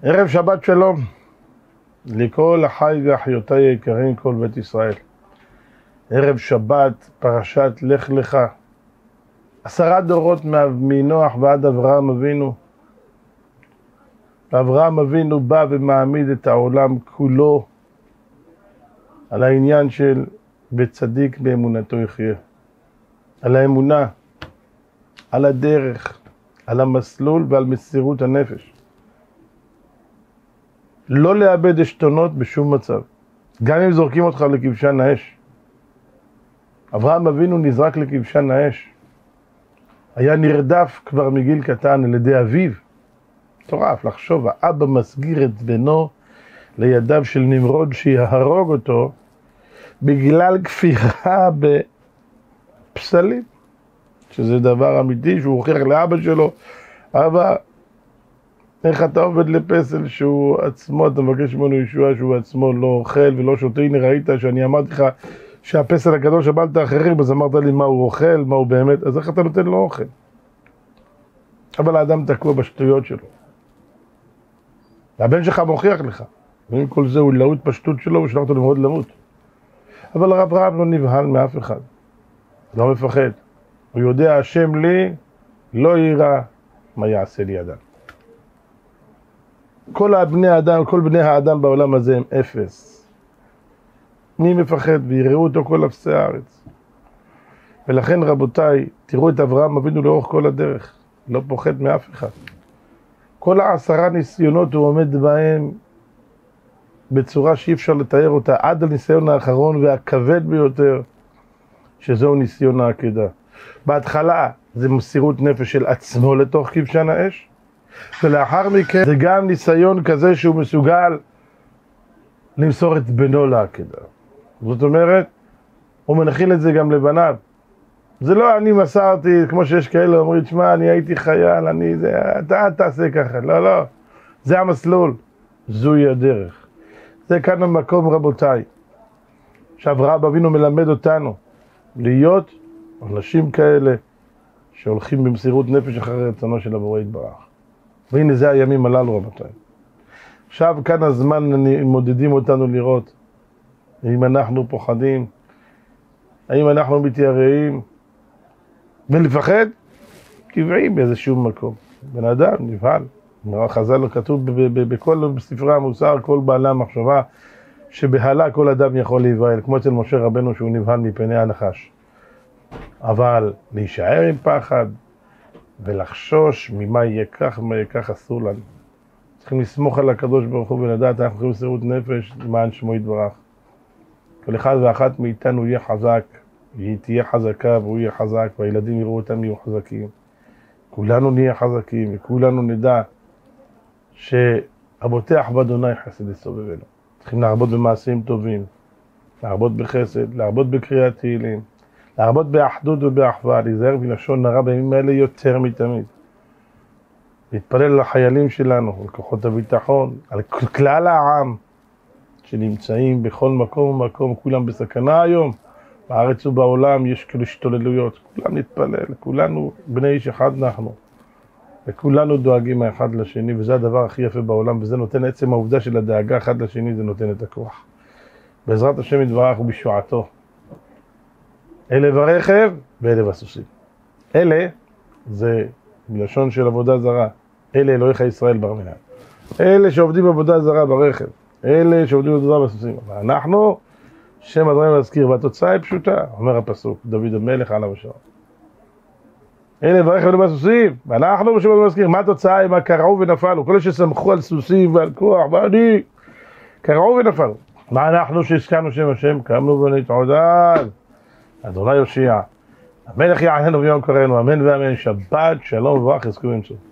ערב שבת שלום לכל אחי ואחיותי היקרים, כל בית ישראל. ערב שבת, פרשת לך לך. 10 דורות מנוח ועד אברהם אבינו. אברהם אבינו בא ומעמיד את העולם כולו על העניין של בצדיק באמונתו יחיה. על האמונה, על הדרך, על המסלול ועל מסירות הנפש. לא לאבד עשתונות בשום מצב, גם אם זורקים אותך לכבשן האש. אברהם אבינו נזרק לכבשן האש. היה נרדף כבר מגיל קטן על ידי אביו. מטורף לחשוב, האבא מסגיר את בנו לידיו של נמרוד שיהרוג אותו בגלל כפירה בפסלים, שזה דבר אמיתי שהוא הוכיח לאבא שלו, אבא, איך אתה עובד לפסל שהוא עצמו, אתה מבקש ממנו ישועה שהוא עצמו לא אוכל ולא שותה. הנה ראית שאני אמרתי לך שהפסל הקדוש הבלת אחרים, אז אמרת לי מה הוא אוכל, מה הוא באמת, אז איך אתה נותן לו אוכל? אבל האדם תקוע בשטויות שלו. והבן שלך מוכיח לך, ועם כל זה הוא להוט פשטות שלו ושלח אותו למרות למות. אבל הרב רב לא נבהל מאף אחד, לא מפחד. הוא יודע, השם לי לא יירא מה יעשה לי אדם. כל בני האדם בעולם הזה הם אפס. מי מפחד? ויראו אותו כל אפסי הארץ. ולכן רבותיי, תראו את אברהם אבינו לאורך כל הדרך. לא פוחד מאף אחד. כל 10 ניסיונות הוא עומד בהם בצורה שאי אפשר לתאר אותה, עד הניסיון האחרון והכבד ביותר, שזהו ניסיון העקדה. בהתחלה זה מסירות נפש של עצמו לתוך כבשן האש, ולאחר מכן זה גם ניסיון כזה שהוא מסוגל למסור את בנו לעקדה. זאת אומרת, הוא מנחיל את זה גם לבניו. זה לא אני מסרתי, כמו שיש כאלה אומרים, תשמע, אני הייתי חייל, אתה תעשה ככה. לא, לא. זה המסלול. זוהי הדרך. זה כאן המקום, רבותיי. שאברהם אבינו מלמד אותנו להיות אנשים כאלה שהולכים במסירות נפש אחרי רצונו של הבורא יתברך. והנה זה הימים הללו, רבותיי. עכשיו כאן הזמן מודדים אותנו לראות האם אנחנו פוחדים, האם אנחנו מתייראים, ולפחד טבעי באיזשהו מקום. בן אדם נבהל. חז"ל כתוב בכל ספרי המוסר, כל בעלי מחשבה, שבהלה כל אדם יכול להיבהל, כמו אצל משה רבנו שהוא נבהל מפני הנחש. אבל להישאר עם פחד ולחשוש ממה יהיה כך ומה יהיה כך אסור לנו. צריכים לסמוך על הקדוש ברוך הוא ולדעת, אנחנו צריכים מסירות נפש למען שמו יתברך. כל אחד ואחת מאיתנו יהיה חזק, והיא תהיה חזקה והוא יהיה חזק, והילדים יראו אותם יהיו חזקים. כולנו נהיה חזקים וכולנו נדע שהבוטח באדוני חסד יסובבנו. צריכים להרבות במעשים טובים, להרבות בחסד, להרבות בקריאת תהילים, להרבות באחדות ובאחווה, להיזהר בלשון הרע בימים האלה יותר מתמיד. להתפלל על החיילים שלנו, על כוחות הביטחון, על כלל העם שנמצאים בכל מקום ומקום, כולם בסכנה היום. בארץ ובעולם יש כאילו השתוללויות, כולם נתפלל, כולנו בני איש אחד אנחנו, וכולנו דואגים האחד לשני, וזה הדבר הכי יפה בעולם, וזה נותן עצם העובדה של הדאגה אחד לשני, זה נותן את הכוח. בעזרת השם יתברך ובישועתו. אלה ברכב ואלה בסוסים. אלה זה מלשון של עבודה זרה. אלה אלוהיך ישראל בר מינן. אלה שעובדים בעבודה זרה ברכב. אלה שעובדים בעבודה זרה בסוסים. אבל אנחנו, שם הדברים להזכיר, והתוצאה היא פשוטה, אומר הפסוק, דוד המלך עליו השלום. אלה ברכב ואלה בסוסים. ואנחנו, שם הדברים להזכיר, מה התוצאה? הם קרעו ונפלו. כל שסמכו על סוסים ועל כוח, ואני, קרעו ונפלו. מה אנחנו שהזכרנו שם השם? קמנו ונתעודד. אדוני יושיע, המלך יעננו ביום קראנו, אמן ואמן, שבת, שלום וברכה, חזקו ואמצו.